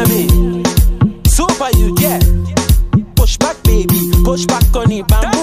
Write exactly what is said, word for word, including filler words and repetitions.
hear me? Super you, yeah. Push back, baby, push back on it, bam